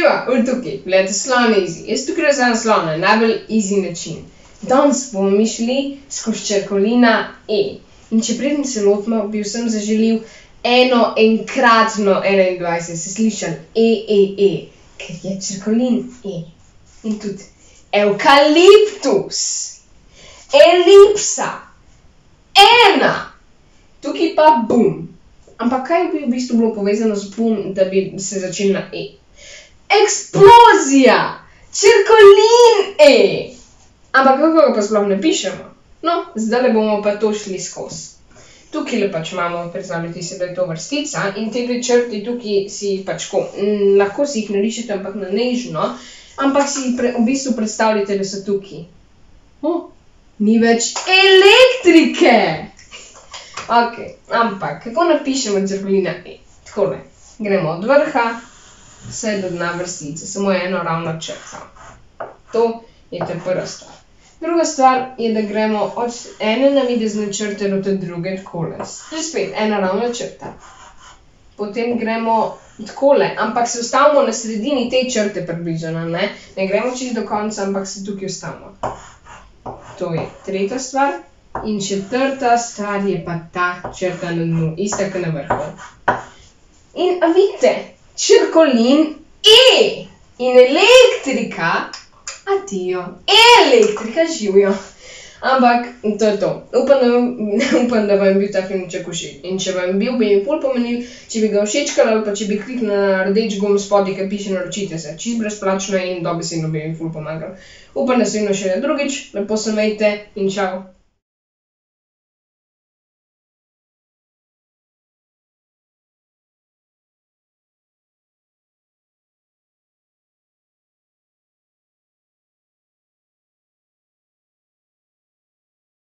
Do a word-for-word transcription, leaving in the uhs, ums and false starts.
Živa, ul tukaj, gledajte, slon je easy. Jaz tukaj razvijam slona, najbolj easy način. Danes bomo mi šli skozi črkolina E. In če preden se lotimo, bi vsem zaželil eno enkratno enaindvajset, se slišali, E, E, E, ker je črkolin E. In tudi evkaliptus, elipsa, ena, tukaj pa bum. Ampak kaj bi v bistvu bilo povezano z bum, da bi se začeli na E? Eksplozija! Črkolin E! Ampak kako ga pa sploh ne pišemo? No, zdaj bomo pa to šli skozi. Tukaj pač imamo, predstavljati si, da je to vrstica in te dve črti tukaj si pač ko, m, lahko si jih narišete, ampak na nežno, ampak si pre, v bistvu predstavljate, da so tukaj. O, ni več elektrike! Ok, ampak kako napišemo črkolina E? Takole, gremo od vrha vse do dna vrstice, samo eno ravno črto. To je ta prva stvar. Druga stvar je, da gremo od ene navidezne črte do te druge takole. Že spet, ena ravna črta. Potem gremo takole, ampak se ustavimo na sredini te črte približno, ne? Ne gremo čisto do konca, ampak se tukaj ustavimo. To je tretja stvar. In četrta stvar je pa ta črta na dnu, ista kot na vrhu. In a vidite, črkolin E in elektrika, adijo, elektrika živijo. Ampak to je to. Upam, da, upam, da vam je bil ta filmček všeč. In če vam je bil, bi mi ful pomenil, če bi ga všečkali ali pa če bi kliknili na rdeč gumb spodaj, ki piše naročite se. Čisto brezplačno in dobesedno bi mi ful pomagal. Upam, da se vidimo še drugič, lepo se imejte in čau.